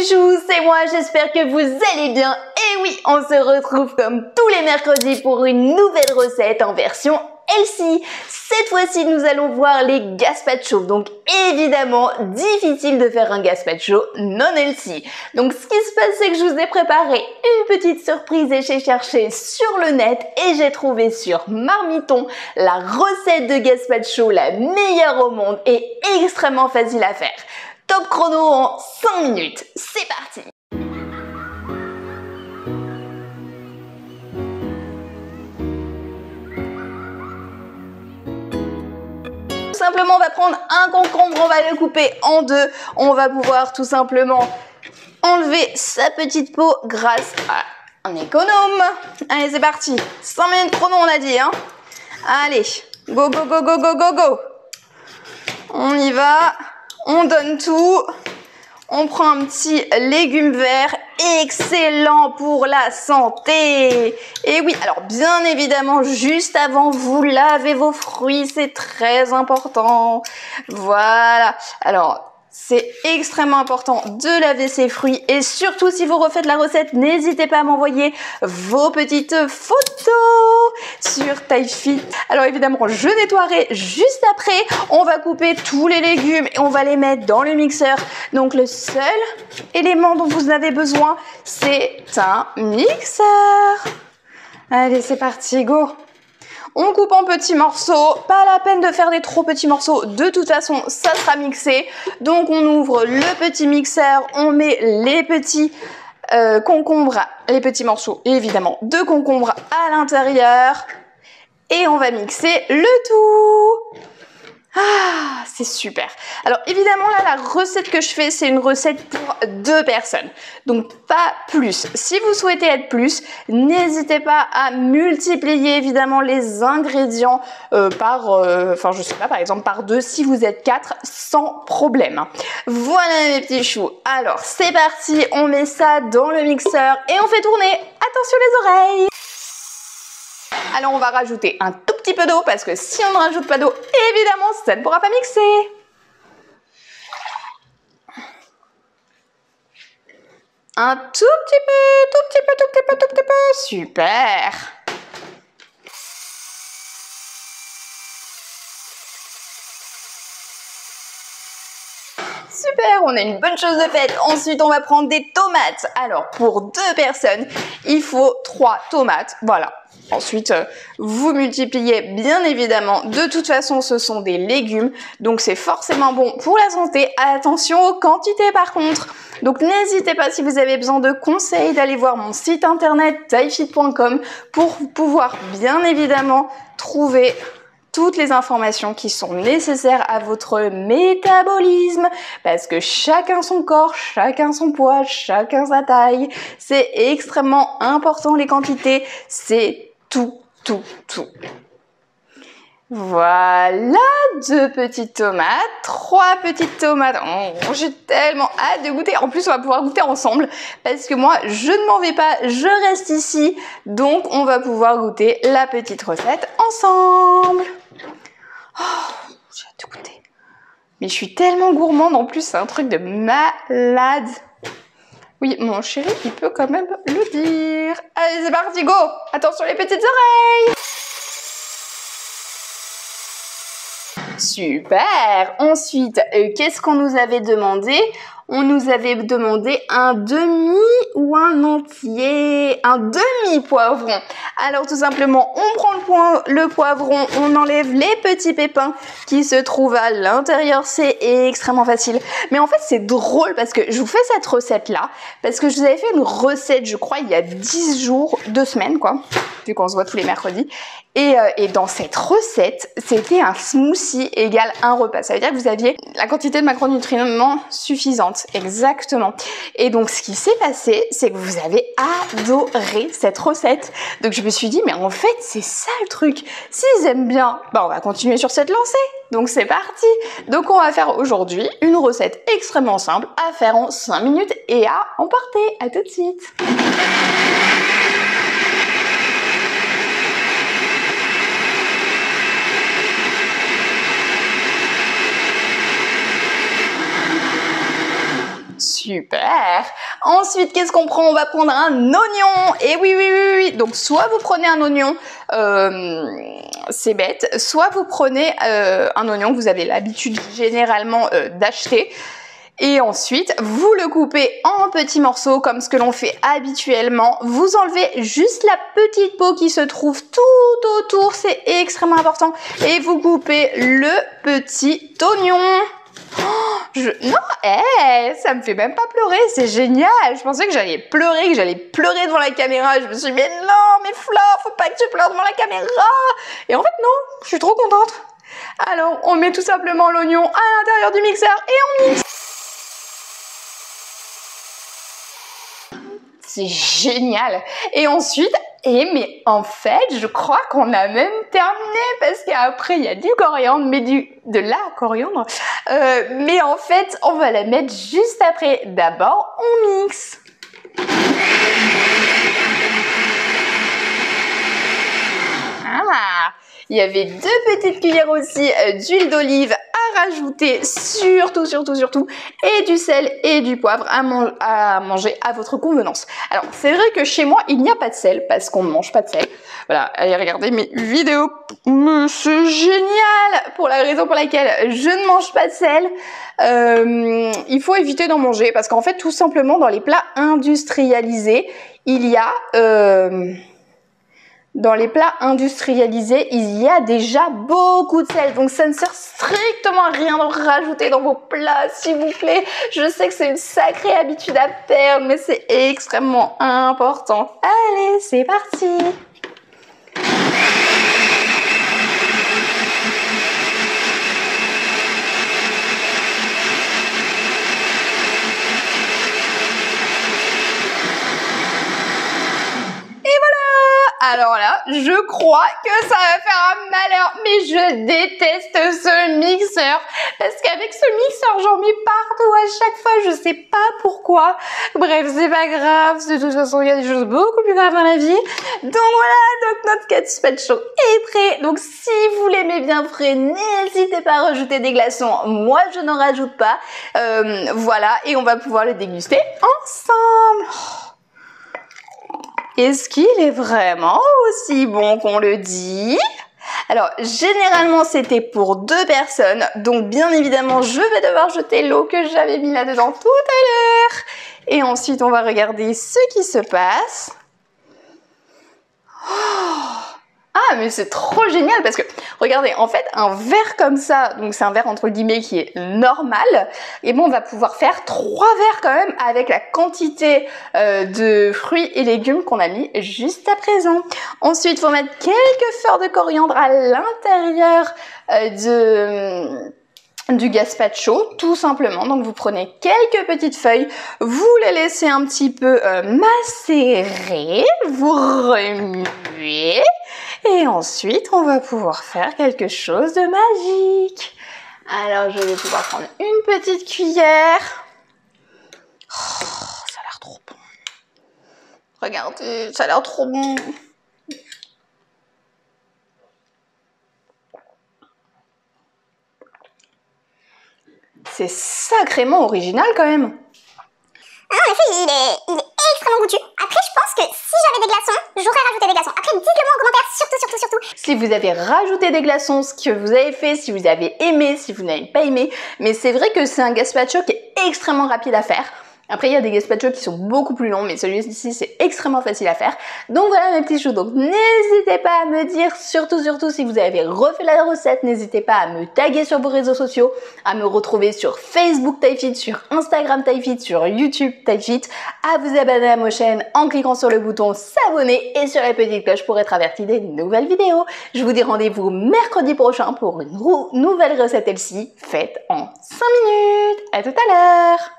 chouchous, c'est moi, j'espère que vous allez bien. Et oui, on se retrouve comme tous les mercredis pour une nouvelle recette en version healthy. Cette fois-ci, nous allons voir les gazpacho. Donc évidemment, difficile de faire un gazpacho non healthy. Donc ce qui se passe, c'est que je vous ai préparé une petite surprise et j'ai cherché sur le net et j'ai trouvé sur Marmiton la recette de gazpacho la meilleure au monde et extrêmement facile à faire. Top chrono en 5 minutes, c'est parti! Tout simplement, on va prendre un concombre, on va le couper en deux. On va pouvoir tout simplement enlever sa petite peau grâce à un économe. Allez, c'est parti. 5 minutes chrono, on a dit, hein. Allez, go, go, go, go, go, go, go. On y va. On donne tout. On prend un petit légume vert, excellent pour la santé. Et oui, alors bien évidemment, juste avant, vous lavez vos fruits, c'est très important. Voilà. Alors, c'est extrêmement important de laver ses fruits et surtout si vous refaites la recette, n'hésitez pas à m'envoyer vos petites photos sur TypeFit. Alors évidemment, je nettoierai juste après. On va couper tous les légumes et on va les mettre dans le mixeur. Donc le seul élément dont vous avez besoin, c'est un mixeur. Allez, c'est parti, go! On coupe en petits morceaux, pas la peine de faire des trop petits morceaux, de toute façon ça sera mixé. Donc on ouvre le petit mixeur, on met les petits concombres, les petits morceaux évidemment de concombres à l'intérieur et on va mixer le tout. Ah, c'est super. Alors évidemment là, la recette que je fais, c'est une recette pour 2 personnes. Donc pas plus. Si vous souhaitez être plus, n'hésitez pas à multiplier évidemment les ingrédients enfin je sais pas, par exemple par 2 si vous êtes 4 sans problème. Voilà mes petits choux. Alors c'est parti, on met ça dans le mixeur et on fait tourner. Attention les oreilles. Alors on va rajouter un tout petit peu d'eau parce que si on ne rajoute pas d'eau, évidemment ça ne pourra pas mixer. Un tout petit peu, tout petit peu, tout petit peu, tout petit peu. Super. Super, on a une bonne chose de faite. Ensuite, on va prendre des tomates. Alors, pour 2 personnes, il faut 3 tomates. Voilà. Ensuite, vous multipliez bien évidemment. De toute façon, ce sont des légumes. Donc, c'est forcément bon pour la santé. Attention aux quantités par contre. Donc, n'hésitez pas si vous avez besoin de conseils d'aller voir mon site internet typefit.com pour pouvoir bien évidemment trouver toutes les informations qui sont nécessaires à votre métabolisme parce que chacun son corps, chacun son poids, chacun sa taille. C'est extrêmement important les quantités, c'est tout. Voilà, 2 petites tomates, 3 petites tomates. Oh, j'ai tellement hâte de goûter. En plus, on va pouvoir goûter ensemble parce que moi, je ne m'en vais pas, je reste ici. Donc, on va pouvoir goûter la petite recette ensemble. Oh, j'ai hâte de goûter. Mais je suis tellement gourmande, en plus, c'est un truc de malade. Oui, mon chéri, il peut quand même le dire. Allez, c'est parti, go! Attention les petites oreilles! Super! Ensuite, qu'est-ce qu'on nous avait demandé? On nous avait demandé un demi ou un entier? Un demi-poivron. Alors tout simplement, on prend le poivron, on enlève les petits pépins qui se trouvent à l'intérieur. C'est extrêmement facile. Mais en fait, c'est drôle parce que je vous fais cette recette-là parce que je vous avais fait une recette, je crois, il y a 10 jours, 2 semaines, quoi, vu qu'on se voit tous les mercredis. Et dans cette recette, c'était un smoothie égale un repas. Ça veut dire que vous aviez la quantité de macronutriments suffisante. Exactement. Et donc, ce qui s'est passé, c'est que vous avez adoré cette recette. Donc, je me suis dit, mais en fait, c'est ça le truc. S'ils aiment bien, bah, on va continuer sur cette lancée. Donc, c'est parti. Donc, on va faire aujourd'hui une recette extrêmement simple à faire en 5 minutes et à emporter. À tout de suite. Super. Ensuite, qu'est-ce qu'on prend? On va prendre un oignon. Et oui. Donc, soit vous prenez un oignon, c'est bête, soit vous prenez un oignon que vous avez l'habitude généralement d'acheter. Et ensuite, vous le coupez en petits morceaux comme ce que l'on fait habituellement. Vous enlevez juste la petite peau qui se trouve tout autour, c'est extrêmement important. Et vous coupez le petit oignon. Non, ça me fait même pas pleurer, c'est génial. Je pensais que j'allais pleurer devant la caméra. Je me suis dit, mais non, mais Flo, faut pas que tu pleures devant la caméra. Et en fait, non, je suis trop contente. Alors, on met tout simplement l'oignon à l'intérieur du mixeur et on mixe. C'est génial. Et ensuite, mais en fait, je crois qu'on a même terminé parce qu'après, il y a du coriandre, mais de la coriandre. Mais en fait, on va la mettre juste après. D'abord, on mixe. Ah, il y avait 2 petites cuillères aussi d'huile d'olive à rajouter, surtout, et du sel et du poivre à manger à votre convenance. Alors, c'est vrai que chez moi, il n'y a pas de sel parce qu'on ne mange pas de sel. Voilà, allez regarder mes vidéos, c'est génial! Pour la raison pour laquelle je ne mange pas de sel, il faut éviter d'en manger parce qu'en fait, tout simplement, dans les plats industrialisés, il y a... Dans les plats industrialisés, il y a déjà beaucoup de sel. Donc, ça ne sert strictement à rien de rajouter dans vos plats, s'il vous plaît. Je sais que c'est une sacrée habitude à perdre, mais c'est extrêmement important. Allez, c'est parti! Alors là, je crois que ça va faire un malheur, mais je déteste ce mixeur parce qu'avec ce mixeur, j'en mets partout à chaque fois, je sais pas pourquoi. Bref, c'est pas grave, de toute façon, il y a des choses beaucoup plus graves dans la vie. Donc voilà, donc notre gazpacho est prêt. Donc si vous l'aimez bien frais, n'hésitez pas à rajouter des glaçons. Moi, je n'en rajoute pas. Voilà, et on va pouvoir le déguster ensemble. Est-ce qu'il est vraiment aussi bon qu'on le dit? Alors, généralement, c'était pour 2 personnes. Donc, bien évidemment, je vais devoir jeter l'eau que j'avais mis là-dedans tout à l'heure. Et ensuite, on va regarder ce qui se passe. Ah, mais c'est trop génial parce que, regardez, en fait, un verre comme ça, donc c'est un verre entre guillemets qui est normal, et bon, on va pouvoir faire 3 verres quand même avec la quantité de fruits et légumes qu'on a mis juste à présent. Ensuite, il faut mettre quelques fleurs de coriandre à l'intérieur du gazpacho, tout simplement. Donc, vous prenez quelques petites feuilles, vous les laissez un petit peu macérer, vous remuez, et ensuite, on va pouvoir faire quelque chose de magique. Alors, je vais pouvoir prendre une petite cuillère. Oh, ça a l'air trop bon. Regardez, ça a l'air trop bon. C'est sacrément original quand même. Ah, en effet, il est extrêmement goûtu. Après, je pense que si j'avais des glaçons, j'aurais rajouté des glaçons. Après, dites-le-moi en commentaire, surtout. Si vous avez rajouté des glaçons, ce que vous avez fait, si vous avez aimé, si vous n'avez pas aimé. Mais c'est vrai que c'est un gazpacho qui est extrêmement rapide à faire. Après, il y a des gazpachos qui sont beaucoup plus longs, mais celui-ci, c'est extrêmement facile à faire. Donc voilà mes petits choux. Donc n'hésitez pas à me dire, surtout si vous avez refait la recette, n'hésitez pas à me taguer sur vos réseaux sociaux, à me retrouver sur Facebook TyFit, sur Instagram TyFit, sur YouTube TyFit, à vous abonner à ma chaîne en cliquant sur le bouton s'abonner et sur la petite cloche pour être averti des nouvelles vidéos. Je vous dis rendez-vous mercredi prochain pour une nouvelle recette, elle-ci, faite en 5 minutes. À tout à l'heure.